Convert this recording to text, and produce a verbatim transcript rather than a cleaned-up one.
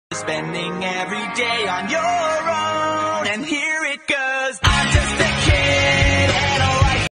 Spending every day on your own, and here it goes.